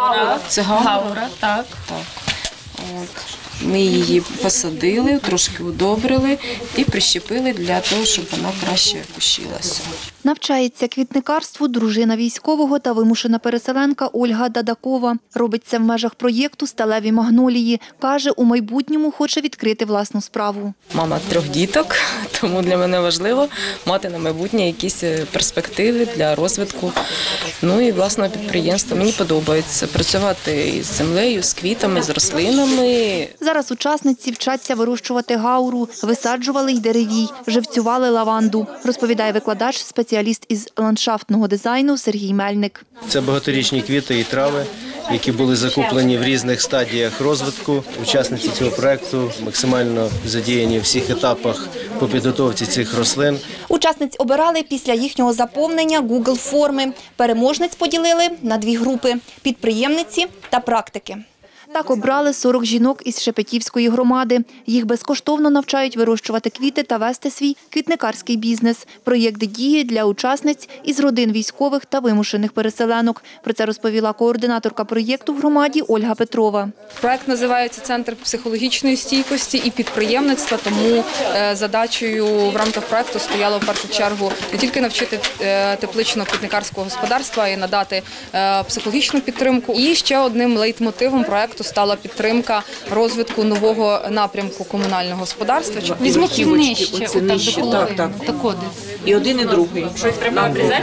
Це гаура? Гаура, так. От. Ми її посадили, трошки удобрили і прищепили для того, щоб вона краще кущилася. Навчається квітникарству дружина військового та вимушена переселенка Ольга Дадакова. Робить це в межах проєкту «Сталеві магнолії». Каже, у майбутньому хоче відкрити власну справу. Мама 3 діток, тому для мене важливо мати на майбутнє якісь перспективи для розвитку. Ну і власного підприємства. Мені подобається працювати із землею, з квітами, з рослинами. Зараз учасниці вчаться вирощувати гауру, висаджували й деревій, живцювали лаванду, розповідає викладач, спеціаліст із ландшафтного дизайну Сергій Мельник. Це багаторічні квіти і трави, які були закуплені в різних стадіях розвитку. Учасниці цього проєкту максимально задіяні в всіх етапах по підготовці цих рослин. Учасниць обирали після їхнього заповнення Google-форми. Переможниць поділили на 2 групи – підприємниці та практики. Так обрали 40 жінок із Шепетівської громади. Їх безкоштовно навчають вирощувати квіти та вести свій квітникарський бізнес. Проєкт діє для учасниць із родин військових та вимушених переселенок. Про це розповіла координаторка проєкту в громаді Ольга Петрова. Проєкт називається «Центр психологічної стійкості і підприємництва», тому задачею в рамках проєкту стояло в першу чергу не тільки навчити тепличного квітникарського господарства, а й надати психологічну підтримку. І ще одним лейтмотивом проєкту стала підтримка розвитку нового напрямку комунального господарства. Візьміть їх нижче, отак, до половини. І один, і другий. Щось треба обрізати?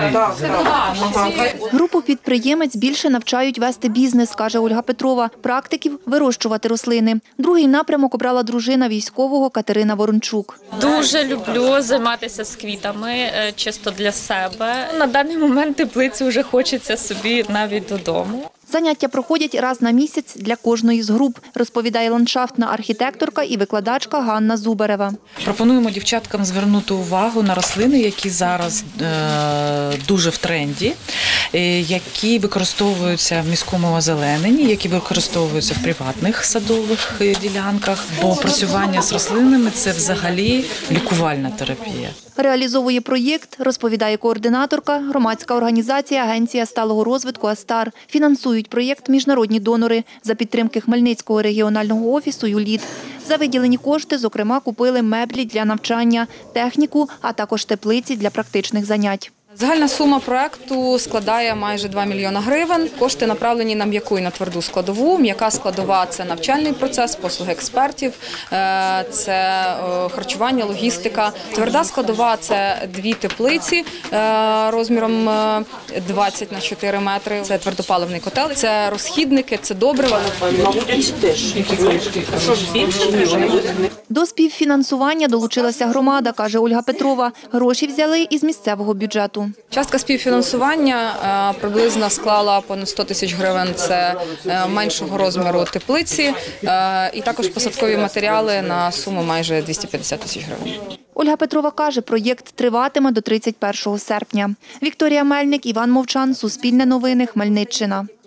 Групу підприємець більше навчають вести бізнес, каже Ольга Петрова, практиків – вирощувати рослини. Другий напрямок обрала дружина військового Катерина Ворончук. Дуже люблю займатися з квітами, чисто для себе. На даний момент теплицю вже хочеться собі навіть додому. Заняття проходять раз на місяць для кожної з груп, розповідає ландшафтна архітекторка і викладачка Ганна Зубарева. Пропонуємо дівчаткам звернути увагу на рослини, які зараз дуже в тренді, які використовуються в міському озелененні, які використовуються в приватних садових ділянках. Бо працювання з рослинами – це взагалі лікувальна терапія. Реалізовує проєкт, розповідає координаторка, громадська організація Агенція сталого розвитку «Астар». Фінансують проєкт міжнародні донори за підтримки Хмельницького регіонального офісу «Юліт». За виділені кошти, зокрема, купили меблі для навчання, техніку, а також теплиці для практичних занять. Загальна сума проєкту складає майже 2 мільйони гривень. Кошти направлені на м'яку і на тверду складову. М'яка складова – це навчальний процес, послуги експертів, це харчування, логістика. Тверда складова – це 2 теплиці розміром 20 на 4 метри. Це твердопаливний котел, це розхідники, це добрива. До співфінансування долучилася громада, каже Ольга Петрова. Гроші взяли із місцевого бюджету. Частка співфінансування приблизно склала понад 100 тисяч гривень, це меншого розміру теплиці, і також посадкові матеріали на суму майже 250 тисяч гривень. Ольга Петрова каже, проєкт триватиме до 31 серпня. Вікторія Мельник, Іван Мовчан, Суспільне новини, Хмельниччина.